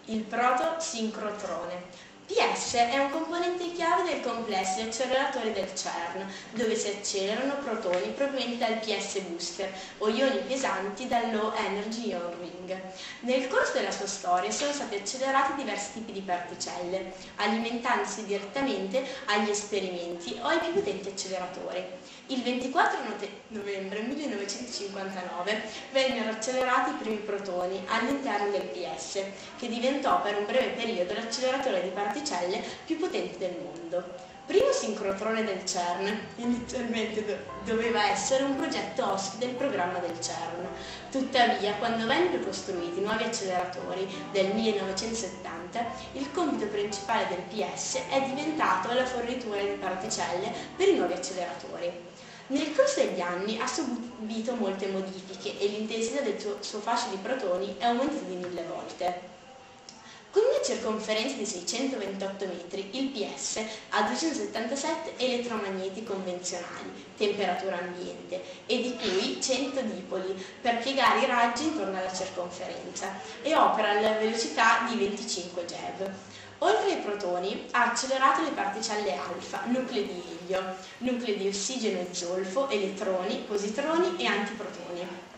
il protosincrotrone. PS è un componente chiave del complesso di acceleratori del CERN, dove si accelerano protoni provenienti dal PS booster o ioni pesanti dal Low Energy Ion Ring. Nel corso della sua storia sono stati accelerati diversi tipi di particelle, alimentandosi direttamente agli esperimenti o ai più potenti acceleratori. Il 24 novembre 1959 vennero accelerati i primi protoni all'interno del PS, che diventò per un breve periodo l'acceleratore di particelle più potente del mondo. Primo sincrotrone del CERN, inizialmente doveva essere un progetto ospite del programma del CERN. Tuttavia, quando vennero costruiti nuovi acceleratori del 1970, il compito principale del PS è diventato la fornitura di particelle per i nuovi acceleratori. Nel corso degli anni ha subito molte modifiche e l'intensità del suo fascio di protoni è aumentata di 1000 volte. Con una circonferenza di 628 metri, il PS ha 277 elettromagneti convenzionali, temperatura ambiente, e di cui 100 dipoli per piegare i raggi intorno alla circonferenza, e opera alla velocità di 25 GeV. Oltre ai protoni, ha accelerato le particelle alfa, nuclei di elio, nuclei di ossigeno e zolfo, elettroni, positroni e antiprotoni.